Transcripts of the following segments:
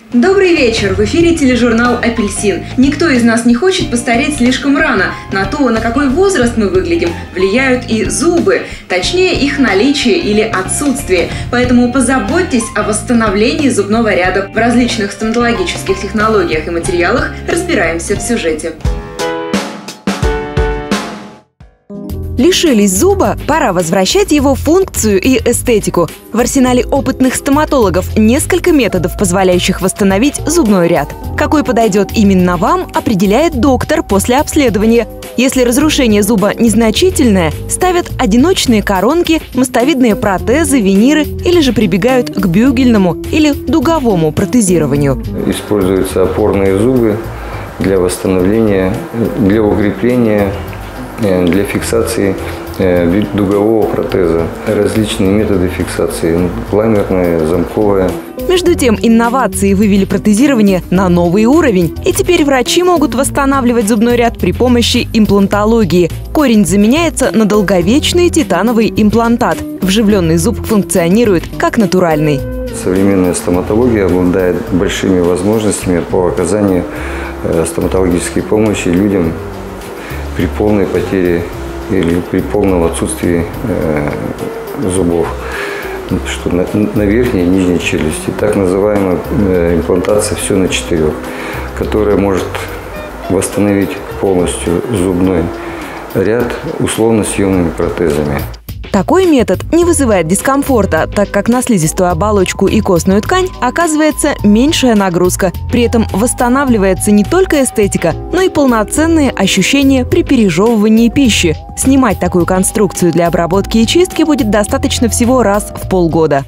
Добрый вечер! В эфире тележурнал «Апельсин». Никто из нас не хочет постареть слишком рано. На то, на какой возраст мы выглядим, влияют и зубы. Точнее, их наличие или отсутствие. Поэтому позаботьтесь о восстановлении зубного ряда. В различных стоматологических технологиях и материалах разбираемся в сюжете. Лишились зуба? Пора возвращать его функцию и эстетику. В арсенале опытных стоматологов несколько методов, позволяющих восстановить зубной ряд. Какой подойдет именно вам, определяет доктор после обследования. Если разрушение зуба незначительное, ставят одиночные коронки, мостовидные протезы, виниры или же прибегают к бюгельному или дуговому протезированию. Используются опорные зубы для восстановления, для укрепления, для фиксации дугового протеза. Различные методы фиксации – ламерная, замковая. Между тем, инновации вывели протезирование на новый уровень. И теперь врачи могут восстанавливать зубной ряд при помощи имплантологии. Корень заменяется на долговечный титановый имплантат. Вживленный зуб функционирует как натуральный. Современная стоматология обладает большими возможностями по оказанию стоматологической помощи людям при полной потере или при полном отсутствии зубов, что на верхней и нижней челюсти. Так называемая имплантация «все на 4», которая может восстановить полностью зубной ряд условно-съемными протезами. Такой метод не вызывает дискомфорта, так как на слизистую оболочку и костную ткань оказывается меньшая нагрузка. При этом восстанавливается не только эстетика, но и полноценные ощущения при пережевывании пищи. Снимать такую конструкцию для обработки и чистки будет достаточно всего раз в полгода.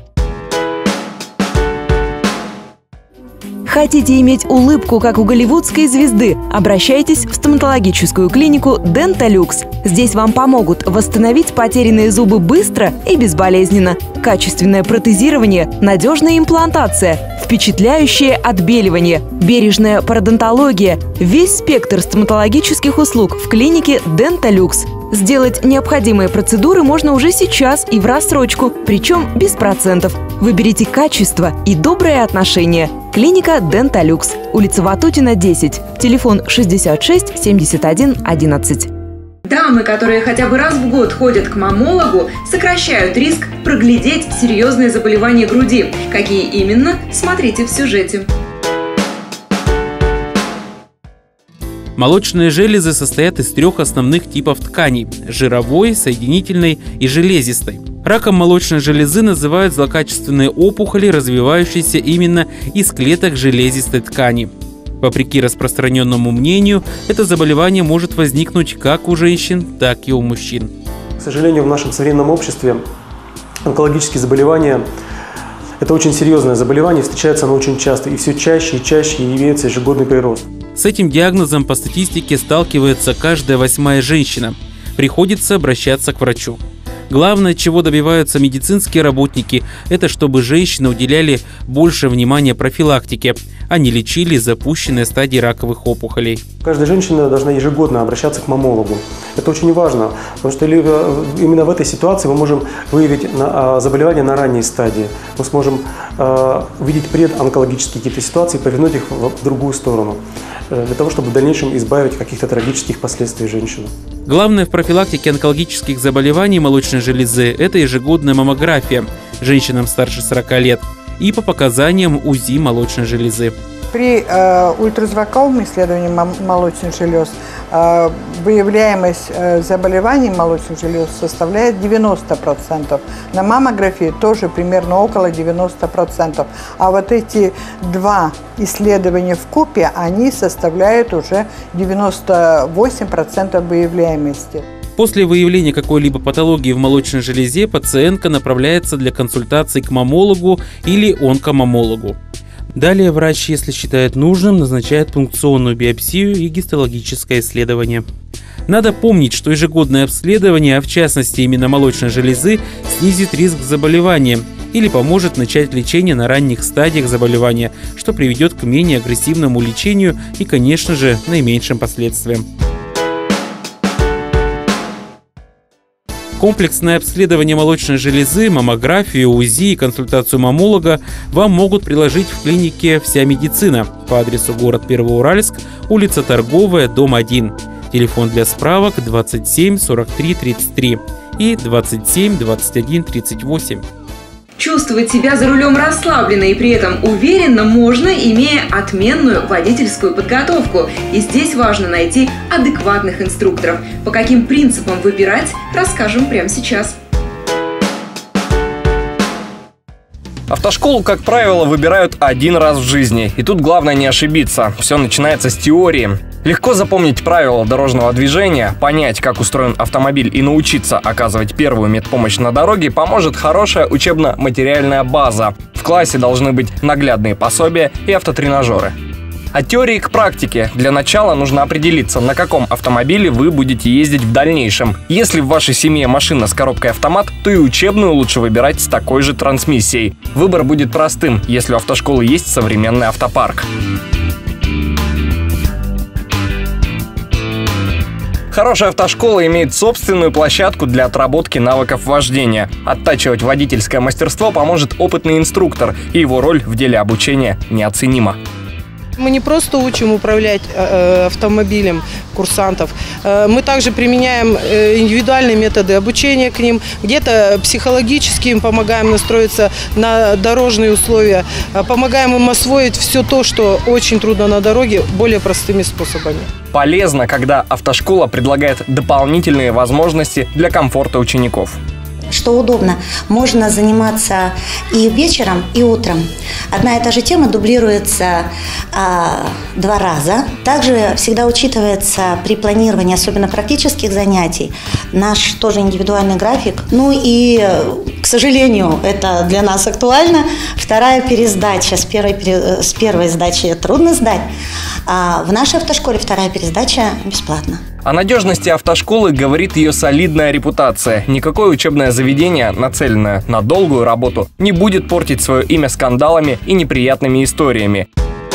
Хотите иметь улыбку, как у голливудской звезды? Обращайтесь в стоматологическую клинику «Денталюкс». Здесь вам помогут восстановить потерянные зубы быстро и безболезненно. Качественное протезирование, надежная имплантация, впечатляющее отбеливание, бережная пародонтология. Весь спектр стоматологических услуг в клинике «Денталюкс». Сделать необходимые процедуры можно уже сейчас и в рассрочку, причем без процентов. Выберите качество и доброе отношение. Клиника «Денталюкс», улица Ватутина, 10, телефон 66 71 11. Дамы, которые хотя бы раз в год ходят к маммологу, сокращают риск проглядеть серьезные заболевания груди. Какие именно, смотрите в сюжете. Молочные железы состоят из 3 основных типов тканей – жировой, соединительной и железистой. Раком молочной железы называют злокачественные опухоли, развивающиеся именно из клеток железистой ткани. Вопреки распространенному мнению, это заболевание может возникнуть как у женщин, так и у мужчин. К сожалению, в нашем современном обществе онкологические заболевания – это очень серьезное заболевание, встречается оно очень часто, и все чаще и чаще имеется ежегодный прирост. С этим диагнозом по статистике сталкивается каждая 8-я женщина. Приходится обращаться к врачу. Главное, чего добиваются медицинские работники, это чтобы женщины уделяли больше внимания профилактике, а не лечили запущенные стадии раковых опухолей. Каждая женщина должна ежегодно обращаться к маммологу. Это очень важно, потому что именно в этой ситуации мы можем выявить заболевания на ранней стадии. Мы сможем увидеть предонкологические какие-то ситуации и повернуть их в другую сторону, для того, чтобы в дальнейшем избавить от каких-то трагических последствий женщину. Главное в профилактике онкологических заболеваний молочной железы – это ежегодная маммография женщинам старше 40 лет и по показаниям УЗИ молочной железы. При ультразвуковом исследовании молочных желез выявляемость заболеваний молочных желез составляет 90%. На маммографии тоже примерно около 90%. А вот эти 2 исследования вкупе, они составляют уже 98% выявляемости. После выявления какой-либо патологии в молочной железе пациентка направляется для консультации к маммологу или онкомаммологу. Далее врач, если считает нужным, назначает пункционную биопсию и гистологическое исследование. Надо помнить, что ежегодное обследование, а в частности именно молочной железы, снизит риск заболевания или поможет начать лечение на ранних стадиях заболевания, что приведет к менее агрессивному лечению и, конечно же, наименьшим последствиям. Комплексное обследование молочной железы, маммографию, УЗИ и консультацию маммолога вам могут предложить в клинике «Вся медицина» по адресу город Первоуральск, улица Торговая, дом 1. Телефон для справок 27 43 33 и 27 21 38. Чувствовать себя за рулем расслабленно и при этом уверенно можно, имея отменную водительскую подготовку. И здесь важно найти адекватных инструкторов. По каким принципам выбирать, расскажем прямо сейчас. Автошколу, как правило, выбирают один раз в жизни. И тут главное не ошибиться. Все начинается с теории. Легко запомнить правила дорожного движения, понять, как устроен автомобиль и научиться оказывать первую медпомощь на дороге поможет хорошая учебно-материальная база. В классе должны быть наглядные пособия и автотренажеры. От теории к практике. Для начала нужно определиться, на каком автомобиле вы будете ездить в дальнейшем. Если в вашей семье машина с коробкой автомат, то и учебную лучше выбирать с такой же трансмиссией. Выбор будет простым, если у автошколы есть современный автопарк. Хорошая автошкола имеет собственную площадку для отработки навыков вождения. Оттачивать водительское мастерство поможет опытный инструктор, и его роль в деле обучения неоценима. Мы не просто учим управлять автомобилем курсантов, мы также применяем индивидуальные методы обучения к ним, где-то психологически им помогаем настроиться на дорожные условия, помогаем им освоить все то, что очень трудно на дороге, более простыми способами. Полезно, когда автошкола предлагает дополнительные возможности для комфорта учеников. Что удобно, можно заниматься и вечером, и утром. Одна и та же тема дублируется 2 раза. Также всегда учитывается при планировании, особенно практических занятий, наш тоже индивидуальный график. Ну и, к сожалению, это для нас актуально. Вторая пересдача. С первой сдачи трудно сдать. А в нашей автошколе вторая пересдача бесплатна. О надежности автошколы говорит ее солидная репутация. Никакое учебное заведение, нацеленное на долгую работу, не будет портить свое имя скандалами и неприятными историями.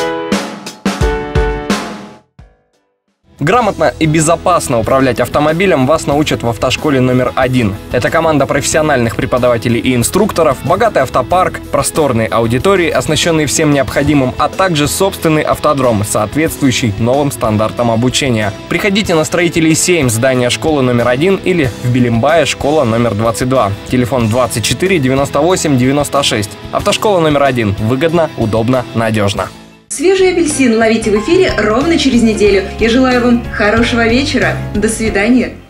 Грамотно и безопасно управлять автомобилем вас научат в автошколе номер 1. Это команда профессиональных преподавателей и инструкторов, богатый автопарк, просторные аудитории, оснащенные всем необходимым, а также собственный автодром, соответствующий новым стандартам обучения. Приходите на Строителей 7, здание школы номер 1 или в Белимбае, школа номер 22. Телефон 24 98 96. Автошкола номер 1. Выгодно, удобно, надежно. Свежий апельсин ловите в эфире ровно через неделю. Я желаю вам хорошего вечера. До свидания.